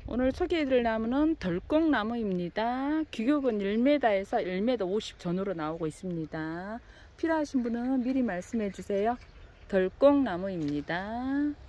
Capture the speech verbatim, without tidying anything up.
오늘 소개해드릴 나무는 덜꽁나무입니다. 규격은 일 미터에서 일 미터 오십 전후로 나오고 있습니다. 필요하신 분은 미리 말씀해 주세요. 덜꽁나무입니다.